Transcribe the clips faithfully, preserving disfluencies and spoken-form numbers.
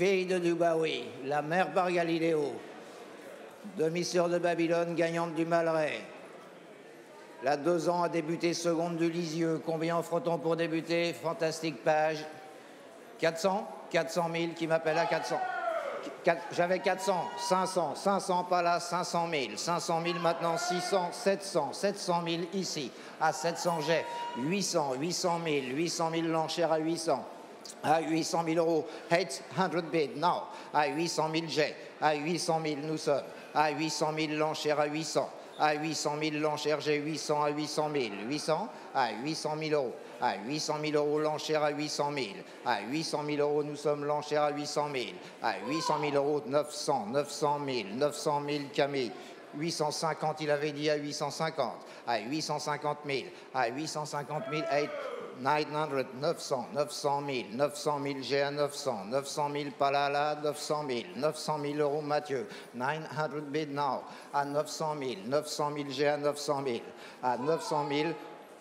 fille de Dubaoui, la mère par Galiléo, demi-sœur de Babylone, gagnante du Malray. La deux ans a débuté seconde du Lisieux. Combien offre-t-on pour débuter? Fantastique page. quatre cents quatre cent mille qui m'appelle à quatre cents. J'avais quatre cents, cinq cents, cinq cents pas là, cinq cent mille. cinq cent mille maintenant, six cents, sept cents, sept cent mille ici. À sept cents j'ai huit cents, huit cent mille, huit cent mille l'enchère à huit cents. À huit cent mille euros, eight hundred bid, now. À huit cent mille j'ai, à huit cent mille nous sommes. À huit cent mille l'enchère à huit cents. À huit cent mille l'enchère j'ai huit cents à huit cent mille. huit cents à huit cent mille euros. À huit cent mille euros l'enchère à huit cent mille. À huit cent mille euros nous sommes l'enchère à huit cent mille. À huit cent mille euros neuf cents, neuf cent mille, neuf cent mille Camille. huit cent cinquante il avait dit à huit cent cinquante. À huit cent cinquante mille. À huit cent cinquante mille, eight, nine hundred, neuf cents, neuf cent mille, neuf cent mille j'ai à neuf cents, neuf cent mille Palala, neuf cent mille, neuf cent mille euros Mathieu, nine hundred bid now, à neuf cent mille, neuf cent mille j'ai à neuf cent mille, à neuf cent mille,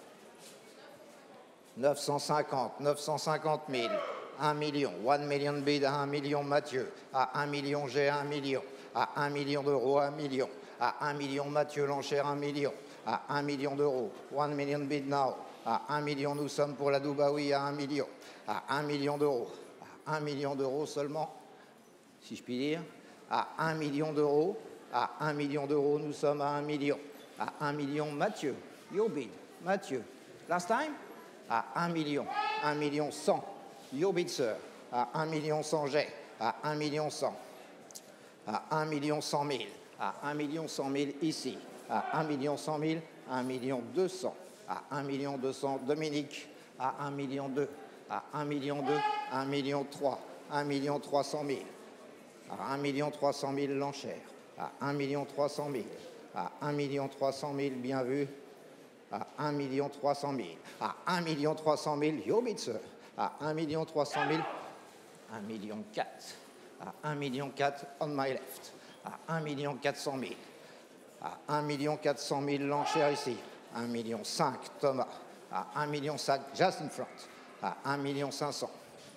neuf cent cinquante, neuf cent cinquante mille, un million, one million bid à un million Mathieu, à un million j'ai un million, à un million d'euros un million, à un million Mathieu l'enchère un million, à un million d'euros, one million bid now. À un million, nous sommes pour la Dubaoui à un million. À un million d'euros. À un million d'euros seulement, si je puis dire. À un million d'euros. À un million d'euros, nous sommes à un million. À un million, Mathieu. Your bid. Mathieu. Last time? À un million. Un million cent. Your bid, sir. À un million cent j'ai. À un million cent. À un million cent mille. À un million cent mille ici. À un million cent mille. un million deux cents. À un million deux cents, Dominique, à un million deux, à un million deux, un million trois, un million trois cent mille, à un million trois cent mille l'enchère, à un million trois cent mille, à un million trois cent mille, bien vu, à un million trois cent mille, à un million trois cent mille, Yobitzer, à un million trois cent mille, un million quatre, à un million quatre, on my left, à un million quatre cent mille, à un million quatre cent mille l'enchère ici, un million cinq, Thomas, à un million cinq, just in front, à un million cinq cents,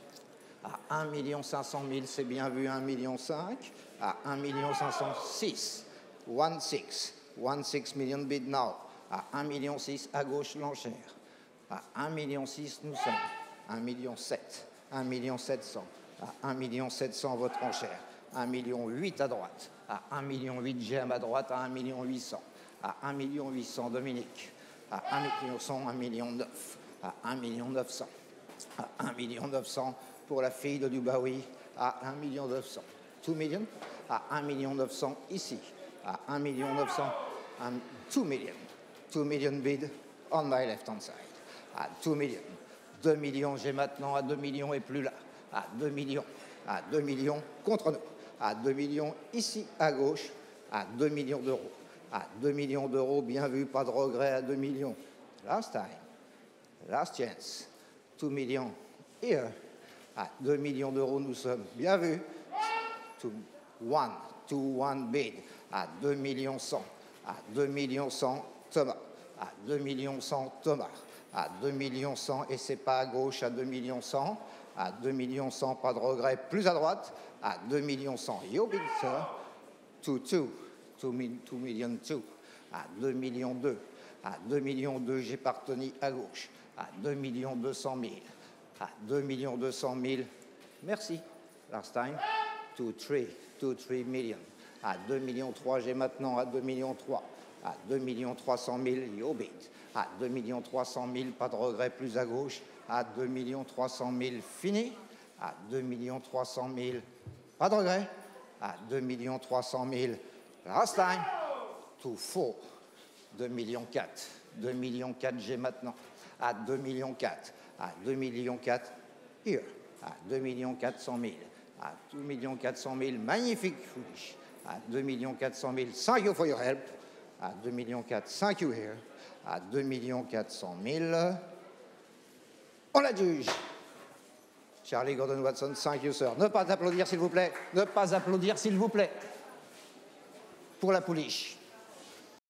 à un million cinq cent mille, c'est bien vu, un million cinq, à un million cinq cent six, one six, one six million bid now, à un million six, à gauche l'enchère, à un million six, nous sommes, un million sept, un million sept cents, à un million sept cents, votre enchère, un million huit à droite, à un million huit, j'ai à ma droite, à un million huit cents. À un million huit cents, Dominique, à un million cent, un million neuf, à un million neuf cents, à un million neuf cents pour la fille de Dubaoui, à un million neuf cents, two million, à un million neuf cents ici, à un million neuf cents, two million, two million bid on my left hand side, à two million, deux millions, j'ai maintenant à deux millions et plus là, à deux millions, à deux millions contre nous, à deux millions ici à gauche, à deux millions d'euros. À deux millions d'euros, bien vu, pas de regret à deux millions. Last time, last chance, two millions here. À deux millions d'euros, nous sommes, bien vu. To one, to one bid. À deux millions cent. À deux millions cent, Thomas. À deux millions cent, Thomas. À deux millions cent, et c'est pas à gauche, à deux millions cent. À deux millions cent, pas de regret, plus à droite. À deux millions cent, you bid, sir. To two. two millions two, à deux millions deux, à deux millions deux, j'ai partenu à gauche, à deux millions deux cent mille, à deux millions deux cent mille, merci, last time, two three, two three million, à deux millions trois, j'ai maintenant à deux millions trois, à deux millions trois cent mille, you bid, à deux millions trois cent mille, pas de regret, plus à gauche, à deux millions trois cent mille, fini, à deux millions trois cent mille, pas de regret, à deux millions trois cent mille, last time, to four, deux millions quatre, deux millions quatre, j'ai maintenant, à deux millions quatre, à deux millions quatre, here, à deux millions quatre cent mille, à deux millions quatre cent mille, magnifique, foolish, à deux millions quatre cent mille, thank you for your help, à deux millions quatre, thank you here, à deux millions quatre cent mille, on la juge. Charlie Gordon Watson, thank you, sir. Ne pas applaudir, s'il vous plaît. Ne pas applaudir, s'il vous plaît. Pour la pouliche.